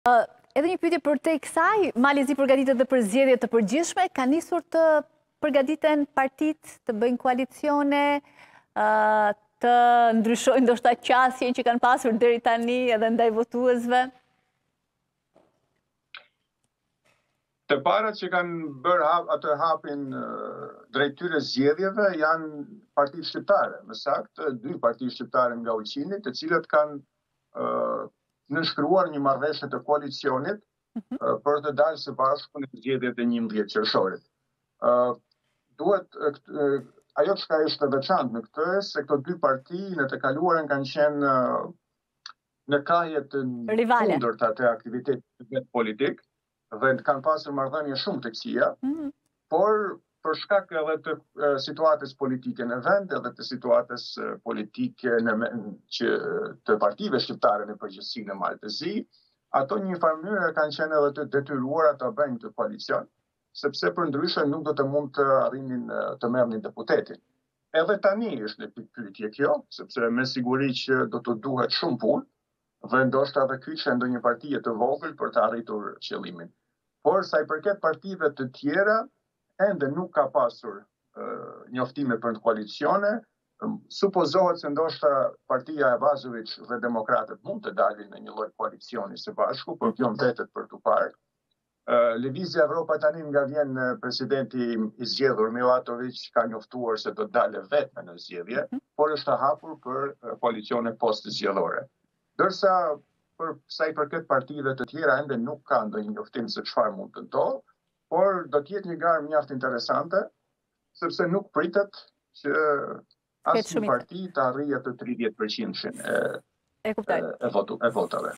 Edhe një pyetje për te kësaj, Mali përgatitet dhe për zgjedhje të përgjithshme, ka nisur të përgatiten partitë të bëjnë koalicione, të ndryshojnë ndoshta qasjen që kanë pasur deri tani edhe ndaj votuesve? Të parat që kanë bërë atë hapin drejt tyre zgjedhjeve janë partitë shqiptare, më saktë 2 parti shqiptare nga Ulqini, të cilët kanë nënshkruar një marrëveshje të koalicionit për të dalë së bashku në zgjedhjet e 11 qershorit. Ajo çka është e veçantë në këtë se këto 2 parti në të kaluarën kanë qenë në kaje të kundërta të aktivitetit politik dhe kanë pasur marrëdhënie shumë të këqija, por për shkak edhe të situatës politike në vend edhe të situatës politike të partive shqiptare në përgjithësi në Maltezi, ato një farë mënyrë kanë qenë edhe të detyruara të bëjnë të koalicion, sepse për ndryshe nuk do të mund të arrinin të merrnin deputetin. Edhe tani është një pyetje kjo, sepse me siguri që do të duhet shumë punë dhe ndoshta edhe kyçe ndonjë partie të vogël për të arritur qëllimin. Por sa i përket partive të tjera, ende nuk ka pasur njoftime për koalicione. Supozohet se ndoshta partia e Vazović dhe demokratët mund të dalin në një lloj koalicioni së bashku, por kjo mbetet për tu parë. Lëvizja Evropa tani nga vjen presidenti i zgjedhur Milatović ka njoftuar se do të dalë vetëm në zgjedhje, por është hapur për koalicione post-zgjedhore. Ndërsa për sa i përket partive të tjera ende nuk ka ndonjë njoftim se çfarë mund të ndodhë, por do të jetë një garë mjaft interesante, sepse nuk pritet që asnjë parti të arrijë të 30% e votave.